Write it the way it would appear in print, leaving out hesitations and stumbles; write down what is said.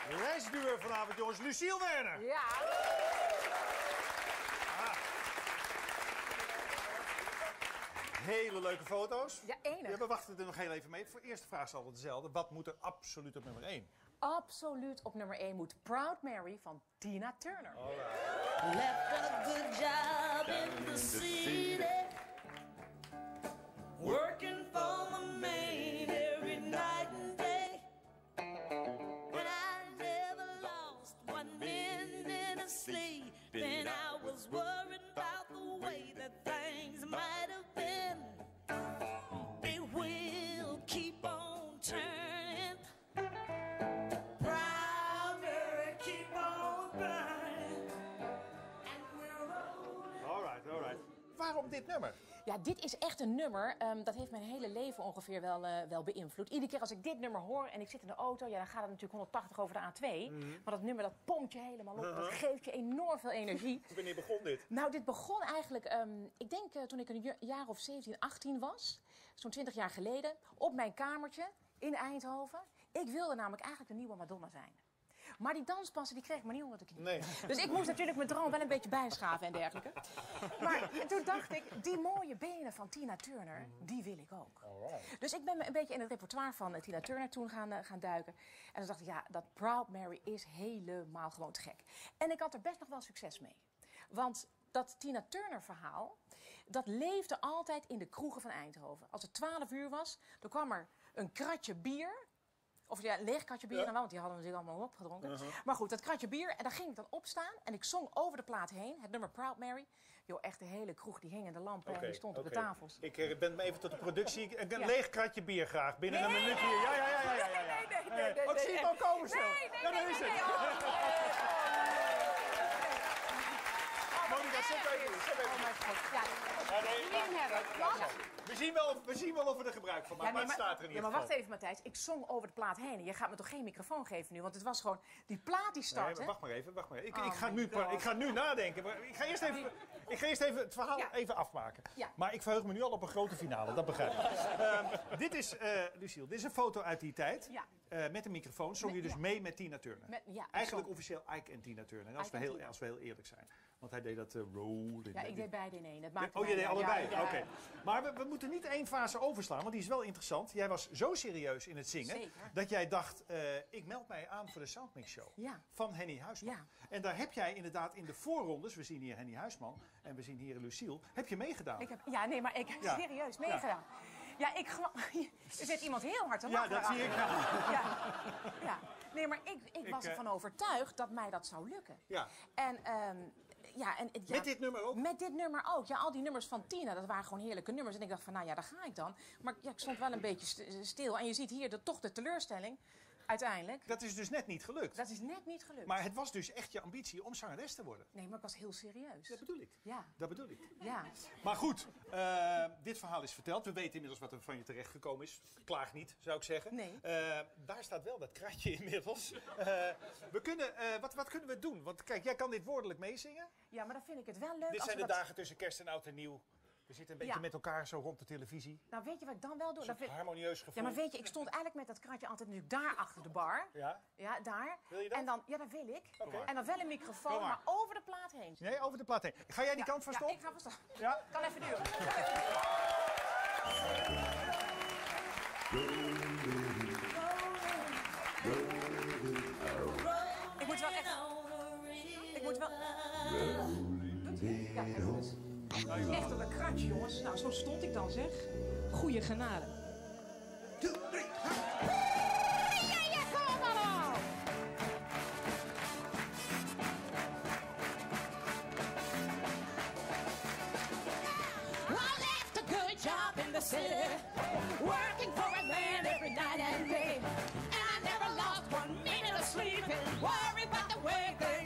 Reisduur vanavond, jongens. Luciel Werner. Ja. Hele leuke foto's. Ja, enig. Ja, we wachten er nog heel even mee. Voor de eerste vraag is altijd dezelfde. Wat moet er absoluut op nummer 1? Absoluut op nummer 1 moet Proud Mary van Tina Turner. Left a good job in the city, working for the main every night and day. And I never lost 1 minute of sleep. Then I was worried about the way that things might have been. They will keep on turning. Proud Mary, keep on burning. And we're rolling. All right. Waarom dit nummer? Ja, dit is echt een nummer, dat heeft mijn hele leven ongeveer wel beïnvloed. Iedere keer als ik dit nummer hoor en ik zit in de auto, ja, dan gaat het natuurlijk 180 over de A2. Maar dat nummer, dat pompt je helemaal op, dat geeft je enorm veel energie. Wanneer begon dit? Nou, dit begon eigenlijk, ik denk toen ik een jaar of 17, 18 was. Zo'n 20 jaar geleden, op mijn kamertje in Eindhoven. Ik wilde namelijk eigenlijk de nieuwe Madonna zijn. Maar die danspassen die kreeg ik maar niet onder de knie. Nee. Dus ik moest natuurlijk mijn droom wel een beetje bijschaven en dergelijke. Maar toen dacht ik, die mooie benen van Tina Turner, die wil ik ook. Alright. Dus ik ben me een beetje in het repertoire van Tina Turner toen gaan duiken. En toen dacht ik, ja, dat Proud Mary is helemaal gewoon te gek. En ik had er best nog wel succes mee. Want dat Tina Turner verhaal, dat leefde altijd in de kroegen van Eindhoven. Als het 12 uur was, dan kwam er een kratje bier. Of ja, een leeg kratje bier dan wel, want die hadden we natuurlijk allemaal opgedronken. Maar goed, dat kratje bier, en daar ging ik dan opstaan. En ik zong over de plaat heen, het nummer Proud Mary. Joh, echt de hele kroeg, die hing in de lampen en die stond op de tafels. Ik ben even tot de productie. Een leeg kratje bier graag, binnen een minuut hier. Ja. Nee. Ook zie je het al komen zo? Nee. Ja, daar is het. Monica, zet even. Oh mijn god, ja. We zien wel of we er gebruik van maken, maar het staat er niet. Ja, maar wacht even, Matthijs. Ik zong over de plaat heen. En je gaat me toch geen microfoon geven nu? Want het was gewoon... Die plaat die startte... Nee, maar wacht maar even. Oh Ik ga nu nadenken. Maar ik ga eerst even het verhaal even afmaken. Ja. Maar ik verheug me nu al op een grote finale, dat begrijp ik. Dit is, Luciel, dit is een foto uit die tijd. Ja. Met een microfoon zong je dus mee met Tina Turner. Eigenlijk officieel Ike en Tina Turner, als we heel eerlijk zijn. Want hij deed dat rolling. Ja, ik deed beide in één. Dat maakte je deed allebei? Ja. Oké. Maar we moeten niet één fase overslaan, want die is wel interessant. Jij was zo serieus in het zingen, Zeker. dat jij dacht, ik meld mij aan voor de Soundmix Show van Henny Huisman. Ja. En daar heb jij inderdaad in de voorrondes, we zien hier Henny Huisman en we zien hier Luciel, heb je meegedaan. Ik heb serieus meegedaan. Ja, er zit iemand heel hard te Ja, lachen. dat zie ik nou. Ja. Nee, maar ik was ervan overtuigd dat mij dat zou lukken. Ja. Met dit nummer ook? Met dit nummer ook. Ja, al die nummers van Tina, dat waren gewoon heerlijke nummers. En ik dacht van, nou ja, daar ga ik dan. Maar ja, ik stond wel een beetje stil. En je ziet hier toch de teleurstelling, uiteindelijk. Dat is dus net niet gelukt. Dat is net niet gelukt. Maar het was dus echt je ambitie om zangeres te worden. Nee, maar ik was heel serieus. Dat bedoel ik. Ja. Dat bedoel ik. Ja. Maar goed, dit verhaal is verteld. We weten inmiddels wat er van je terechtgekomen is. Klaag niet, zou ik zeggen. Nee. Daar staat wel dat kratje inmiddels. Wat kunnen we doen? Want kijk, jij kan dit woordelijk meezingen. Ja, maar dan vind ik het wel leuk Dit als zijn we de dagen tussen kerst en oud en nieuw. We zitten een beetje met elkaar zo rond de televisie. Nou, weet je wat ik dan wel doe? Een harmonieus gevoel. Ja, maar weet je, ik stond eigenlijk met dat kratje altijd natuurlijk daar achter de bar. Ja? Ja, daar. Wil je dat? En dan, ja, dat wil ik. Okay. En dan wel een microfoon, Kom maar. maar over de plaat heen. Nee, over de plaat heen. Ga jij die kant van Ja, stop? ik ga van stop. Ja? Kan even duren. Ik moet wel echt... Ik moet wel... Doet hij? Ja, kijk eens. Echt op een kratje, jongens. Nou, zo stond ik dan, zeg. Goeie genade. 2, 3, Ja, kom maar nou! I left a good job in the city, working for a man every night and day. And I never lost 1 minute of sleep and worry about the way they